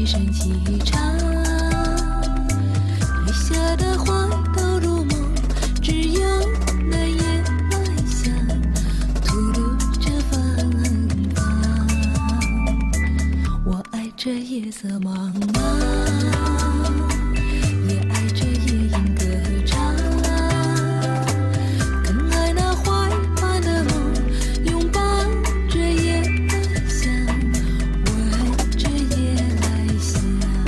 一身气场，月下的花都入梦，只有那夜来香吐露着芬芳。我爱这夜色茫茫，也爱这夜莺歌唱，更爱那怀盼的梦，拥抱着夜来香，吻着夜来香。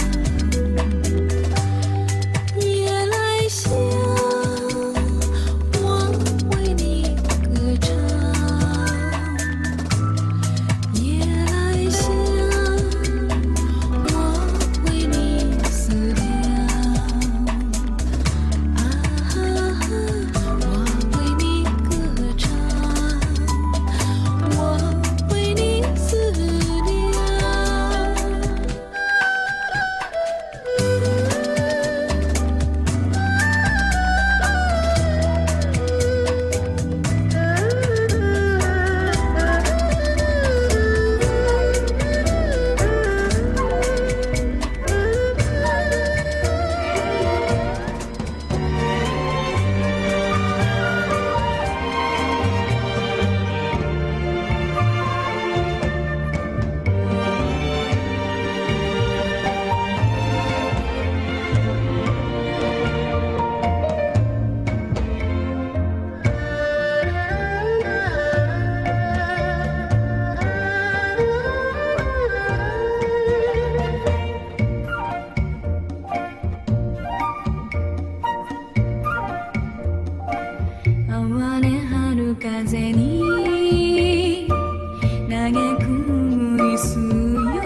夜来香，我为你歌唱。夜来香，我为你思量。啊哈哈，我为你歌唱，我为你思量。哀れ春風に嘆くいすよ、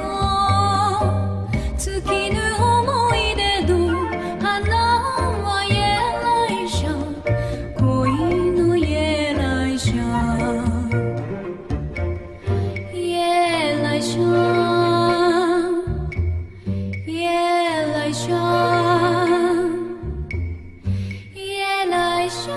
尽きぬ思い出の花は夜来香、恋の夜来香、夜来香、夜来香、夜来香。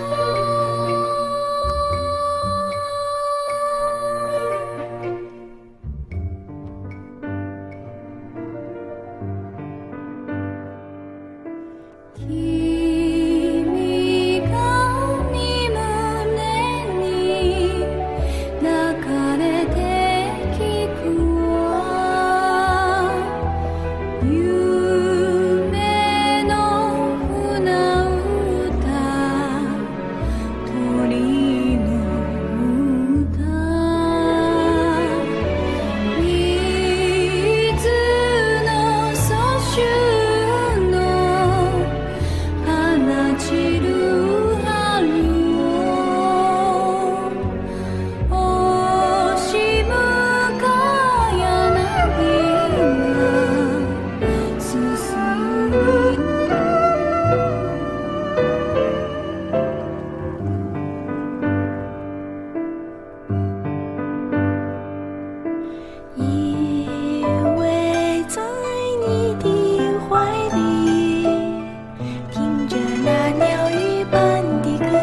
君が身胸に抱かれて聞くわ、夢の船歌、鳥の歌、水の蘇州の放ちる春を、惜しむか柳が進み、依偎在你的怀里，听着那鸟语般的歌，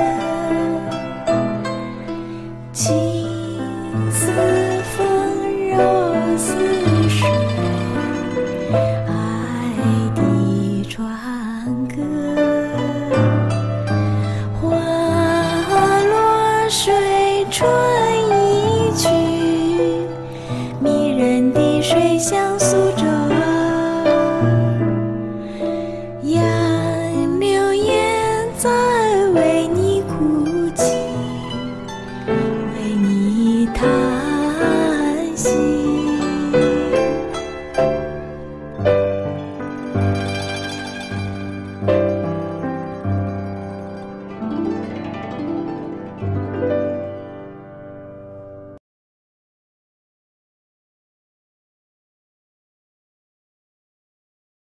情似风柔似水，爱的船歌，花落水春一去，迷人的水乡苏州。